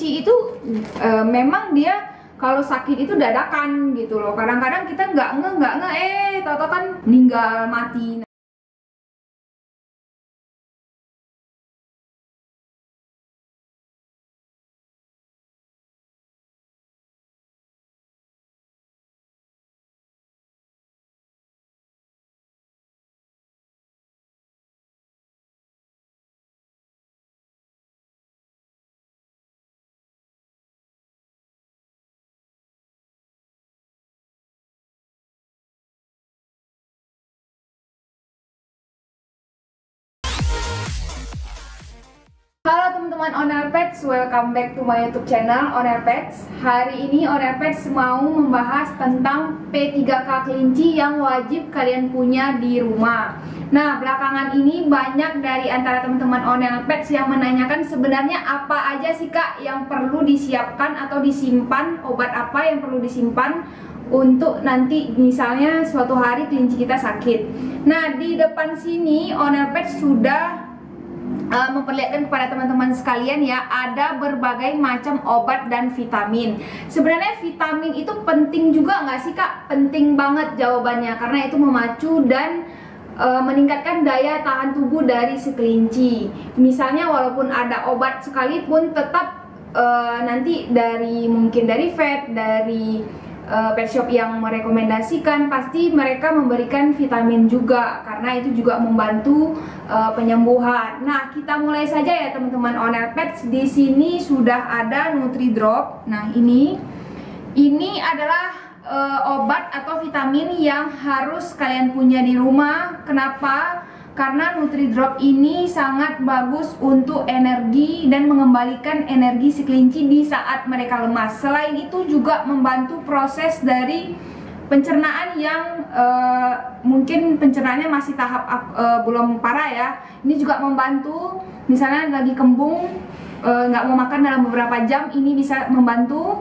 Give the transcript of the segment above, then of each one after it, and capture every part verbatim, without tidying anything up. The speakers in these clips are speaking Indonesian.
kelinci itu e, memang dia kalau sakit itu dadakan gitu loh. Kadang-kadang kita nggak nge nggak nge eh tau-tau kan meninggal mati. Halo teman-teman Owner Pets, welcome back to my YouTube channel Owner Pets. Hari ini Owner Pets mau membahas tentang P tiga K kelinci yang wajib kalian punya di rumah. Nah, belakangan ini banyak dari antara teman-teman Owner Pets yang menanyakan sebenarnya apa aja sih Kak yang perlu disiapkan atau disimpan, obat apa yang perlu disimpan untuk nanti misalnya suatu hari kelinci kita sakit. Nah, di depan sini Owner Pets sudah Uh, memperlihatkan kepada teman-teman sekalian ya, ada berbagai macam obat dan vitamin. Sebenarnya vitamin itu penting juga nggak sih Kak? Penting banget jawabannya, karena itu memacu dan uh, meningkatkan daya tahan tubuh dari si kelinci. Misalnya walaupun ada obat sekalipun, tetap uh, nanti dari mungkin dari vet, dari Uh, pet shop yang merekomendasikan, pasti mereka memberikan vitamin juga, karena itu juga membantu uh, penyembuhan. Nah, kita mulai saja ya teman-teman Owner Pets. Di sini sudah ada NutriDrop. Nah, ini ini adalah uh, obat atau vitamin yang harus kalian punya di rumah. Kenapa? Karena NutriDrop ini sangat bagus untuk energi dan mengembalikan energi si kelinci di saat mereka lemas. Selain itu juga membantu proses dari pencernaan yang uh, mungkin pencernaannya masih tahap uh, belum parah ya. Ini juga membantu, misalnya lagi kembung nggak uh, mau makan dalam beberapa jam, ini bisa membantu.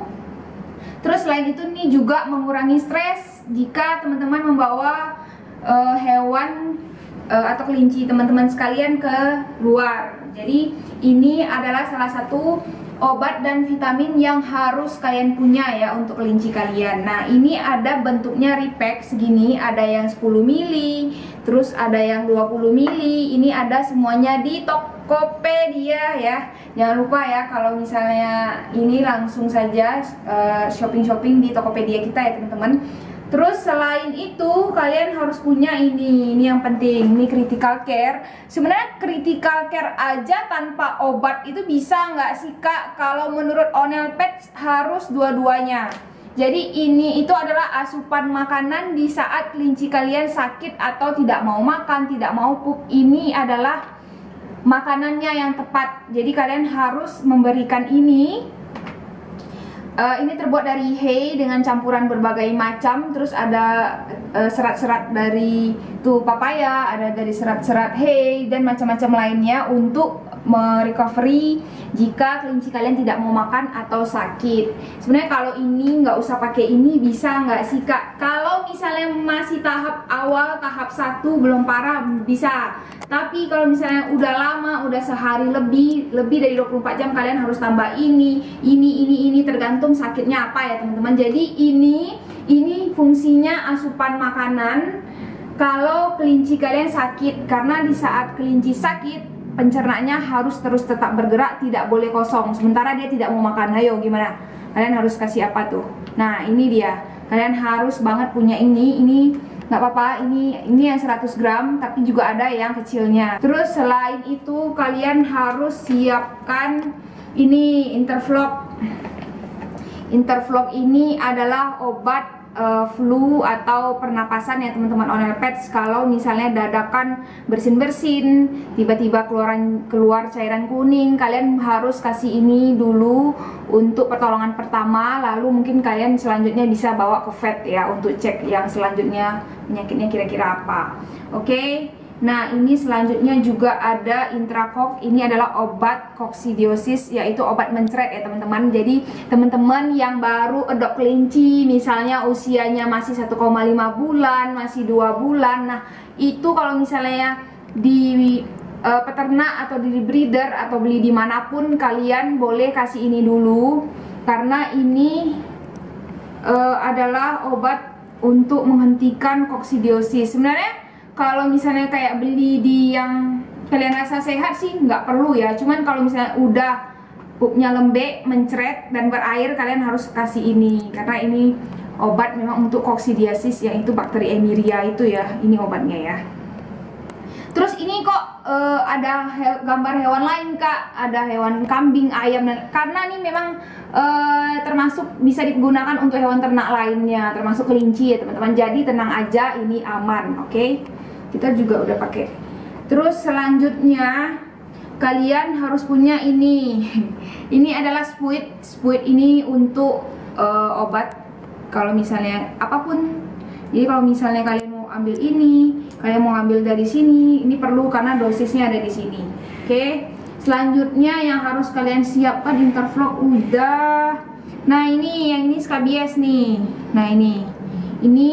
Terus selain itu nih juga mengurangi stres jika teman-teman membawa uh, hewan atau kelinci teman-teman sekalian ke luar. Jadi ini adalah salah satu obat dan vitamin yang harus kalian punya ya untuk kelinci kalian. Nah, ini ada bentuknya repack segini, ada yang sepuluh mili, terus ada yang dua puluh mili. Ini ada semuanya di Tokopedia ya. Jangan lupa ya, kalau misalnya ini langsung saja shopping-shopping uh, di Tokopedia kita ya teman-teman. Terus selain itu kalian harus punya ini, ini yang penting, ini critical care. Sebenarnya critical care aja tanpa obat itu bisa nggak sih Kak? Kalau menurut Owner Pets harus dua-duanya. Jadi ini itu adalah asupan makanan di saat kelinci kalian sakit atau tidak mau makan, tidak mau pup. Ini adalah makanannya yang tepat. Jadi kalian harus memberikan ini. Uh, ini terbuat dari hay dengan campuran berbagai macam, terus ada serat-serat uh, dari tuh papaya, ada dari serat-serat hay dan macam-macam lainnya untuk merecovery jika kelinci kalian tidak mau makan atau sakit. Sebenarnya kalau ini nggak usah pakai ini, bisa nggak sih Kak? Kalau misalnya masih tahap awal, tahap satu belum parah, bisa. Tapi kalau misalnya udah lama, udah sehari lebih, lebih dari dua puluh empat jam, kalian harus tambah ini, ini, ini, ini, tergantung sakitnya apa ya teman-teman. Jadi ini, ini fungsinya asupan makanan kalau kelinci kalian sakit. Karena di saat kelinci sakit, pencernaannya harus terus tetap bergerak, tidak boleh kosong. Sementara dia tidak mau makan. Ayo gimana? Kalian harus kasih apa tuh? Nah ini dia. Kalian harus banget punya ini. Ini nggak apa-apa, ini ini yang seratus gram, tapi juga ada yang kecilnya. Terus selain itu kalian harus siapkan ini Interflock. Interflock ini adalah obat Uh, flu atau pernapasan ya teman-teman Owner Pets. Kalau misalnya dadakan bersin-bersin, tiba-tiba keluaran keluar cairan kuning, kalian harus kasih ini dulu untuk pertolongan pertama, lalu mungkin kalian selanjutnya bisa bawa ke vet ya untuk cek yang selanjutnya penyakitnya kira-kira apa. Oke. Okay? Nah ini selanjutnya juga ada Intracoc. Ini adalah obat koksidiosis, yaitu obat mencret ya teman-teman. Jadi teman-teman yang baru adopt kelinci, misalnya usianya masih satu koma lima bulan, masih dua bulan, nah itu kalau misalnya di uh, peternak atau di breeder atau beli dimanapun, kalian boleh kasih ini dulu, karena ini uh, adalah obat untuk menghentikan koksidiosis. Sebenarnya kalau misalnya kayak beli di yang kalian rasa sehat sih nggak perlu ya, cuman kalau misalnya udah pupnya lembek, mencret dan berair, kalian harus kasih ini, karena ini obat memang untuk koksidiosis, yaitu bakteri Escherichia itu ya, ini obatnya ya. Terus ini kok uh, ada he gambar hewan lain kak, ada hewan kambing, ayam, dan karena ini memang uh, termasuk bisa digunakan untuk hewan ternak lainnya, termasuk kelinci ya teman-teman. Jadi tenang aja, ini aman, oke? Okay? Kita juga udah pakai. Terus selanjutnya kalian harus punya ini. Ini adalah spuit. Spuit ini untuk uh, obat kalau misalnya apapun. Jadi kalau misalnya kalian mau ambil ini, kalian mau ambil dari sini, ini perlu karena dosisnya ada di sini. Oke. Okay? Selanjutnya yang harus kalian siapkan Interflock udah. Nah, ini yang ini skabies nih. Nah, ini. Ini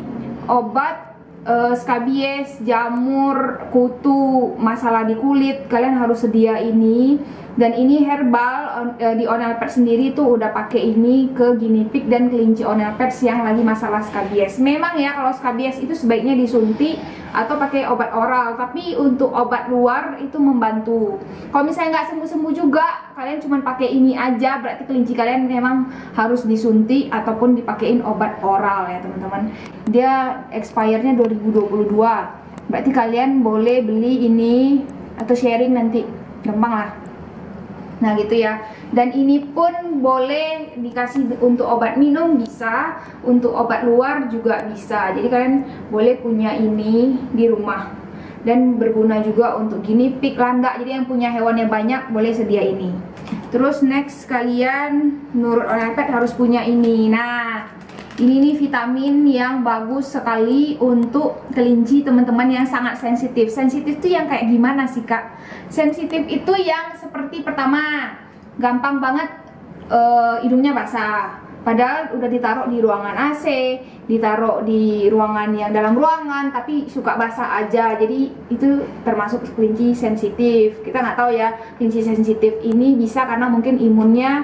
obat Uh, skabies, jamur, kutu, masalah di kulit, kalian harus sedia ini. Dan ini herbal, uh, di Onel Pets sendiri tuh udah pakai ini ke guinea pig dan kelinci Onel Pets yang lagi masalah skabies. Memang ya kalau skabies itu sebaiknya disuntik atau pakai obat oral, tapi untuk obat luar itu membantu. Kalau misalnya nggak sembuh-sembuh juga, kalian cuma pakai ini aja, berarti kelinci kalian memang harus disuntik ataupun dipakein obat oral ya teman-teman. Dia expire-nya dua ribu dua puluh dua, berarti kalian boleh beli ini atau sharing nanti, gampang lah. Nah gitu ya. Dan ini pun boleh dikasih untuk obat minum bisa, untuk obat luar juga bisa. Jadi kalian boleh punya ini di rumah. Dan berguna juga untuk guinea pig, landak. Jadi yang punya hewannya banyak boleh sedia ini. Terus next kalian menurut Onel Pets harus punya ini. Nah, ini nih vitamin yang bagus sekali untuk kelinci teman-teman yang sangat sensitif. Sensitif tuh yang kayak gimana sih kak? Sensitif itu yang seperti pertama, gampang banget uh, hidungnya basah. Padahal udah ditaruh di ruangan A C, ditaruh di ruangan yang dalam ruangan, tapi suka basah aja. Jadi itu termasuk kelinci sensitif. Kita nggak tahu ya, kelinci sensitif ini bisa karena mungkin imunnya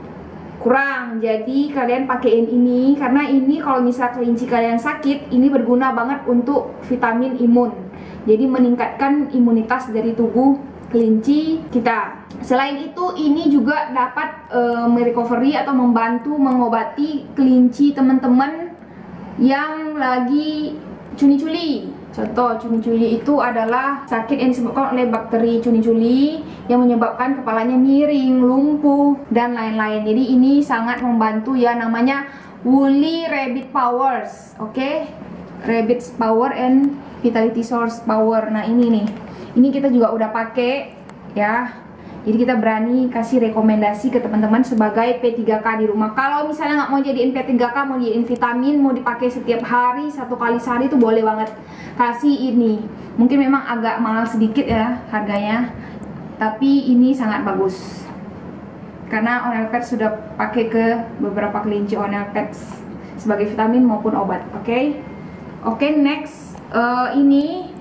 kurang. Jadi kalian pakein ini, karena ini kalau misal kelinci kalian sakit, ini berguna banget untuk vitamin imun. Jadi meningkatkan imunitas dari tubuh kelinci kita. Selain itu, ini juga dapat uh, merecovery atau membantu mengobati kelinci teman-teman yang lagi cuni-culi. Contoh, cuni-culi itu adalah sakit yang disebabkan oleh bakteri cuni-culi yang menyebabkan kepalanya miring, lumpuh, dan lain-lain. Jadi ini sangat membantu ya, namanya Woolly Rabbit Powers. Oke, okay? Rabbit Power and Vitality Source Power. Nah ini nih, ini kita juga udah pakai ya. Jadi kita berani kasih rekomendasi ke teman-teman sebagai P tiga K di rumah. Kalau misalnya nggak mau jadiin P tiga K, mau jadiin vitamin, mau dipakai setiap hari, satu kali sehari itu boleh banget. Kasih ini. Mungkin memang agak mahal sedikit ya harganya, tapi ini sangat bagus. Karena Onel Pets sudah pakai ke beberapa kelinci Onel Pets sebagai vitamin maupun obat. Oke, okay? Oke, okay, next uh, ini.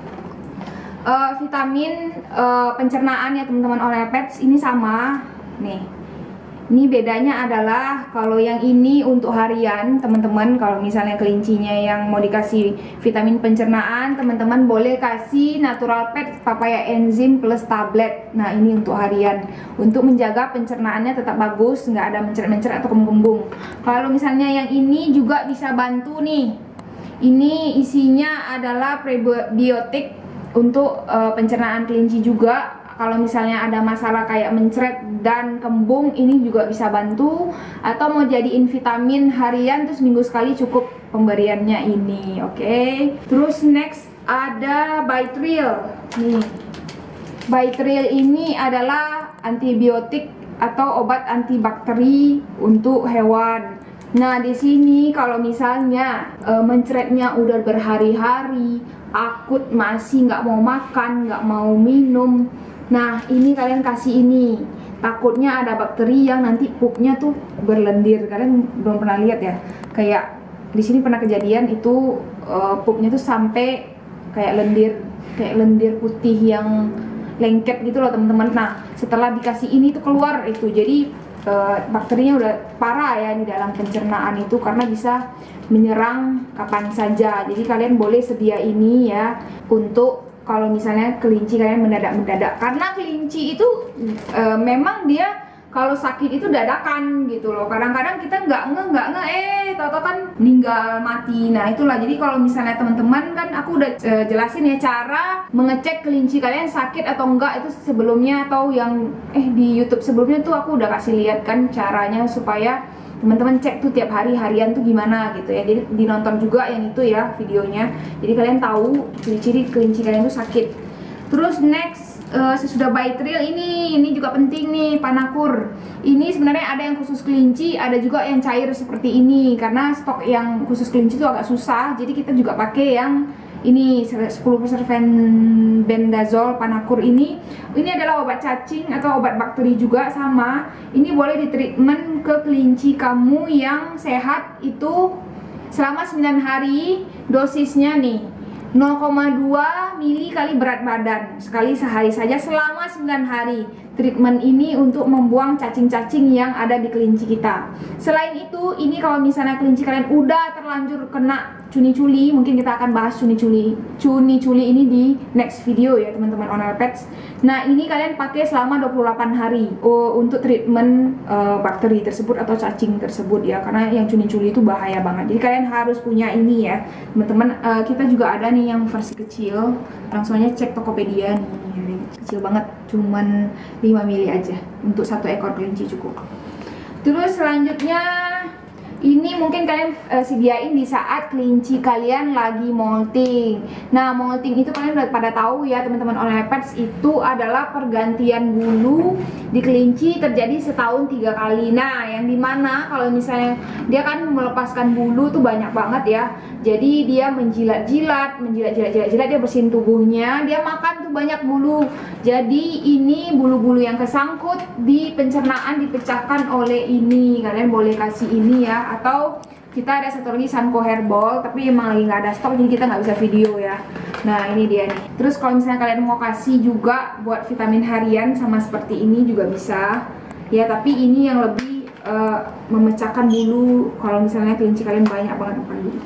Uh, vitamin uh, pencernaan ya teman-teman Onel Pets ini sama nih. Ini bedanya adalah kalau yang ini untuk harian teman-teman, kalau misalnya kelincinya yang mau dikasih vitamin pencernaan, teman-teman boleh kasih Natural Pet Papaya Enzim plus tablet. Nah ini untuk harian, untuk menjaga pencernaannya tetap bagus, nggak ada mencret-mencret atau kembung. Kalau misalnya yang ini juga bisa bantu nih. Ini isinya adalah prebiotik untuk uh, pencernaan kelinci juga. Kalau misalnya ada masalah kayak mencret dan kembung, ini juga bisa bantu. Atau mau jadiin vitamin harian, terus minggu sekali cukup pemberiannya ini. Oke, okay? Terus next ada Bytril nih. Bytril ini adalah antibiotik atau obat antibakteri untuk hewan. Nah di sini kalau misalnya uh, mencretnya udah berhari-hari, akut masih nggak mau makan, nggak mau minum, nah ini kalian kasih ini. Takutnya ada bakteri yang nanti pupnya tuh berlendir. Kalian belum pernah lihat ya? Kayak di sini pernah kejadian itu uh, pupnya tuh sampai kayak lendir kayak lendir putih yang lengket gitu loh teman-teman. Nah setelah dikasih ini tuh keluar itu, jadi uh, bakterinya udah parah ya di dalam pencernaan itu, karena bisa menyerang kapan saja. Jadi kalian boleh sedia ini ya untuk kalau misalnya kelinci kalian mendadak-mendadak, karena kelinci itu uh, memang dia kalau sakit itu dadakan gitu loh. Kadang-kadang kita nggak nge nggak nge eh tau-tau kan meninggal mati. Nah itulah, jadi kalau misalnya teman-teman kan aku udah e, jelasin ya cara mengecek kelinci kalian sakit atau enggak itu sebelumnya, atau yang eh di YouTube sebelumnya tuh aku udah kasih lihat kan caranya supaya teman-teman cek tuh tiap hari harian tuh gimana gitu ya. Jadi dinonton juga yang itu ya videonya, jadi kalian tahu ciri-ciri kelinci kalian tuh sakit. Terus next, Uh, sesudah Baytril ini, ini juga penting nih, Panakur. Ini sebenarnya ada yang khusus kelinci, ada juga yang cair seperti ini. Karena stok yang khusus kelinci itu agak susah, jadi kita juga pakai yang ini sepuluh persen bendazole Panakur ini. Ini adalah obat cacing atau obat bakteri juga sama. Ini boleh ditreatment ke kelinci kamu yang sehat itu selama sembilan hari. Dosisnya nih nol koma dua mili kali berat badan sekali sehari saja selama sembilan hari. Treatment ini untuk membuang cacing-cacing yang ada di kelinci kita. Selain itu, ini kalau misalnya kelinci kalian udah terlanjur kena cuni-culi, mungkin kita akan bahas cuni-culi cuni-culi ini di next video ya teman-teman Oner Pets. Nah ini kalian pakai selama dua puluh delapan hari oh, untuk treatment uh, bakteri tersebut atau cacing tersebut ya, karena yang cuni-culi itu bahaya banget. Jadi kalian harus punya ini ya teman-teman. Uh, kita juga ada nih yang versi kecil, langsung aja cek Tokopedia nih, kecil banget, cuman lima mili aja untuk satu ekor kelinci cukup. Terus selanjutnya ini mungkin kalian uh, sediain di saat kelinci kalian lagi molting. Nah molting itu kalian udah pada tahu ya teman-teman Oner Pets, itu adalah pergantian bulu di kelinci terjadi setahun tiga kali. Nah yang dimana kalau misalnya dia kan melepaskan bulu tuh banyak banget ya, jadi dia menjilat-jilat, menjilat-jilat-jilat, dia bersihin tubuhnya, dia makan tuh banyak bulu. Jadi ini bulu-bulu yang kesangkut di pencernaan dipecahkan oleh ini. Kalian boleh kasih ini ya, atau kita ada satu lagi Sanko Herbal, tapi emang lagi nggak ada stok jadi kita nggak bisa video ya. Nah ini dia nih. Terus kalau misalnya kalian mau kasih juga buat vitamin harian sama seperti ini juga bisa ya, tapi ini yang lebih uh, memecahkan bulu kalau misalnya kelinci kalian banyak banget makan bulu.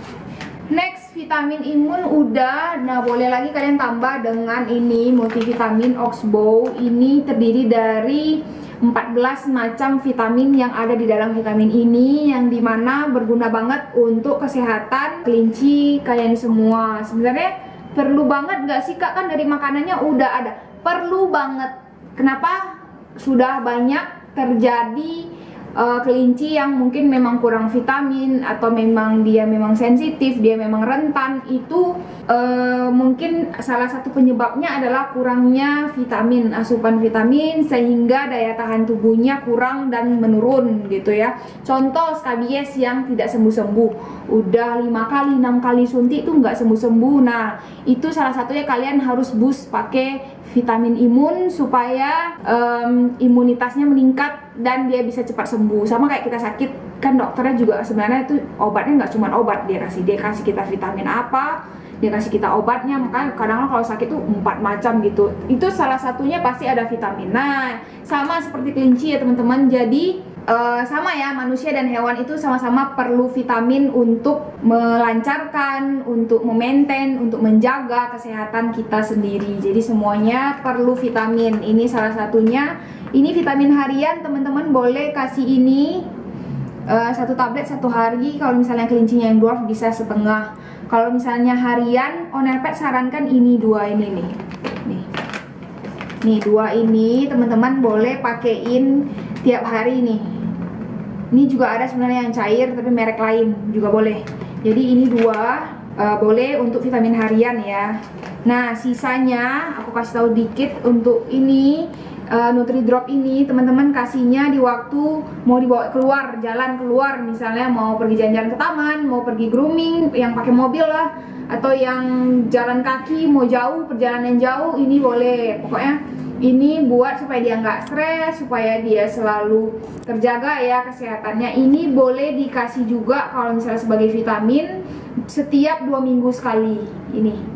Next, vitamin imun udah. Nah boleh lagi kalian tambah dengan ini multivitamin Oxbow. Ini terdiri dari empat belas macam vitamin yang ada di dalam vitamin ini, yang dimana berguna banget untuk kesehatan kelinci kalian semua. Sebenarnya perlu banget gak sih kak? Kan dari makanannya udah ada. Perlu banget. Kenapa? Sudah banyak terjadi Uh, kelinci yang mungkin memang kurang vitamin, atau memang dia memang sensitif, dia memang rentan. Itu uh, mungkin salah satu penyebabnya adalah kurangnya vitamin, asupan vitamin, sehingga daya tahan tubuhnya kurang dan menurun gitu ya. Contoh skabies yang tidak sembuh-sembuh, udah lima kali, enam kali suntik itu nggak sembuh-sembuh. Nah itu salah satunya kalian harus boost pakai vitamin imun supaya um, imunitasnya meningkat dan dia bisa cepat sembuh. Sama kayak kita sakit kan, dokternya juga sebenarnya itu obatnya nggak cuma obat dia kasih, dia kasih kita vitamin apa, dia kasih kita obatnya. Makanya kadang-kadang kalau sakit tuh empat macam gitu, itu salah satunya pasti ada vitamin. Nah sama seperti kelinci ya teman-teman, jadi Uh, sama ya, manusia dan hewan itu sama-sama perlu vitamin untuk melancarkan, untuk memaintain, untuk menjaga kesehatan kita sendiri. Jadi semuanya perlu vitamin. Ini salah satunya. Ini vitamin harian, teman-teman boleh kasih ini uh, satu tablet satu hari. Kalau misalnya kelincinya yang dwarf bisa setengah. Kalau misalnya harian, Oner Pets sarankan ini dua ini nih. Nih, nih dua ini teman-teman boleh pakein tiap hari nih. Ini juga ada sebenarnya yang cair tapi merek lain juga boleh. Jadi ini dua uh, boleh untuk vitamin harian ya. Nah sisanya aku kasih tahu dikit untuk ini uh, Nutridrop ini teman-teman kasihnya di waktu mau dibawa keluar, jalan keluar, misalnya mau pergi jalan-jalan ke taman, mau pergi grooming yang pakai mobil lah, atau yang jalan kaki mau jauh, perjalanan jauh, ini boleh. Pokoknya ini buat supaya dia nggak stres, supaya dia selalu terjaga ya kesehatannya. Ini boleh dikasih juga kalau misalnya sebagai vitamin setiap dua minggu sekali. Ini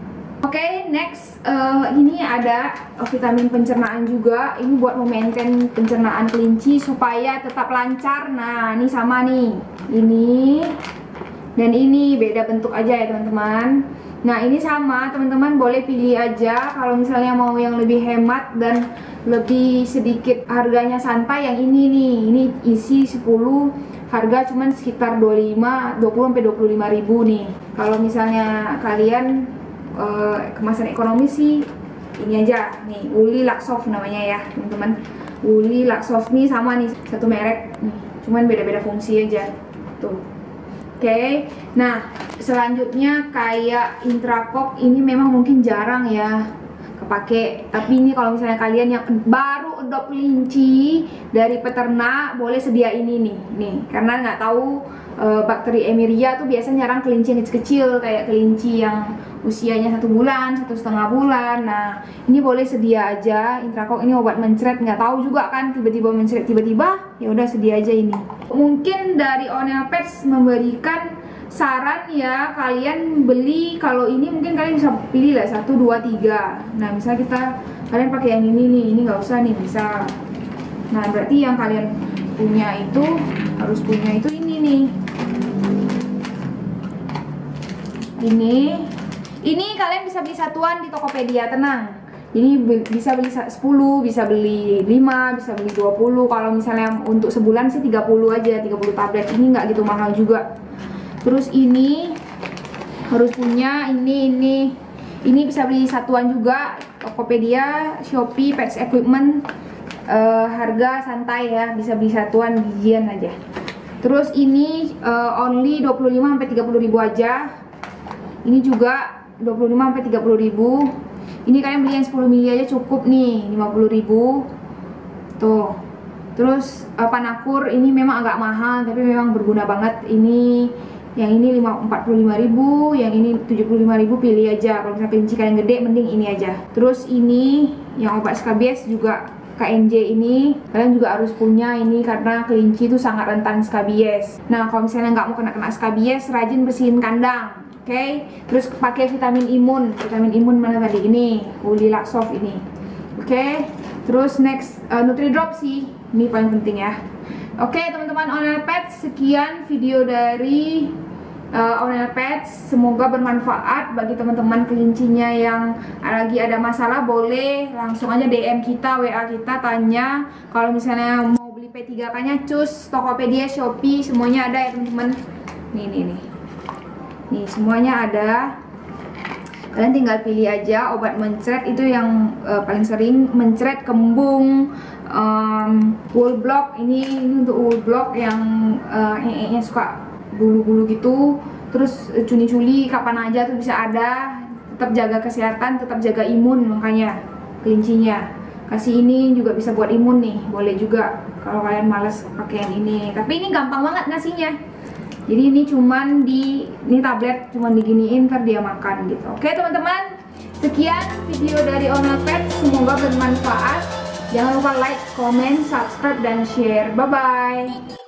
Oke, okay, next uh, ini ada vitamin pencernaan juga. Ini buat memaintain pencernaan kelinci supaya tetap lancar. Nah, ini sama nih. Ini dan ini beda bentuk aja ya teman-teman. Nah, ini sama teman-teman, boleh pilih aja. Kalau misalnya mau yang lebih hemat dan lebih sedikit harganya santai, yang ini nih. Ini isi sepuluh, harga cuman sekitar dua puluh lima, dua puluh sampai dua puluh lima ribu nih. Kalau misalnya kalian uh, kemasan ekonomi sih ini aja nih, Uli Laxoft namanya ya teman-teman. Uli Laxoft nih sama nih, satu merek nih, cuman beda-beda fungsi aja tuh. Oke, okay. Nah selanjutnya kayak Intracok, ini memang mungkin jarang ya kepake, tapi ini kalau misalnya kalian yang baru adopt kelinci dari peternak, boleh sedia ini nih, nih karena nggak tahu e, bakteri Emeria tuh biasanya nyerang kelinci yang kecil-kecil kayak kelinci yang usianya satu bulan, satu setengah bulan. Nah ini boleh sedia aja. Intracok ini obat mencret, nggak tahu juga kan tiba-tiba mencret tiba-tiba, ya udah sedia aja ini. Mungkin dari Onel Pets memberikan saran ya, kalian beli kalau ini mungkin kalian bisa pilih lah satu, dua, tiga. Nah misalnya kita kalian pakai yang ini nih, ini nggak usah nih bisa. Nah berarti yang kalian punya itu harus punya itu ini nih. Ini, ini kalian bisa beli satuan di Tokopedia, tenang. Ini bisa beli sepuluh, bisa beli lima, bisa beli dua puluh. Kalau misalnya untuk sebulan sih tiga puluh aja, tiga puluh tablet. Ini nggak gitu mahal juga. Terus ini harus punya ini ini ini bisa beli satuan juga, Tokopedia, Shopee, Pets Equipment, uh, harga santai ya, bisa beli satuan bijian aja. Terus ini uh, only dua puluh lima sampai tiga puluh ribu aja. Ini juga dua puluh lima sampai tiga puluh ribu. Ini kalian beli yang sepuluh mili aja cukup nih, lima puluh ribu. Tuh. Terus uh, Panakur ini memang agak mahal tapi memang berguna banget. Ini yang ini empat puluh lima ribu, yang ini tujuh puluh lima ribu, pilih aja. Kalau misalnya kelinci kalian gede mending ini aja. Terus ini yang obat skabies juga K N J ini kalian juga harus punya ini karena kelinci itu sangat rentan skabies. Nah kalau misalnya nggak mau kena-kena skabies, rajin bersihin kandang. Oke, okay? Terus pakai vitamin imun. Vitamin imun mana tadi? Ini Uli Laxoft ini. Oke, okay? Terus next uh, Nutridrop sih, ini paling penting ya. Oke okay, teman-teman Onel Pets, sekian video dari uh, Onel Pets. Semoga bermanfaat bagi teman-teman kelincinya yang lagi ada masalah. Boleh langsung aja D M kita, W A kita, tanya. Kalau misalnya mau beli P tiga K nya cus, Tokopedia, Shopee, semuanya ada ya teman-teman. Nih nih nih nih semuanya ada. Kalian tinggal pilih aja obat mencret itu yang uh, paling sering mencret kembung, um, wool block. Ini, ini untuk wool block yang uh, e-nya suka bulu-bulu gitu. Terus cuni-culi kapan aja tuh bisa ada. Tetap jaga kesehatan, tetap jaga imun makanya kelincinya. Kasih ini juga bisa buat imun nih, boleh juga kalau kalian males pakai yang ini. Tapi ini gampang banget ngasihnya. Jadi ini cuman di ini tablet cuman diginiin ntar dia makan gitu. Oke teman-teman, sekian video dari Onel Pets, semoga bermanfaat. Jangan lupa like, comment, subscribe dan share. Bye bye.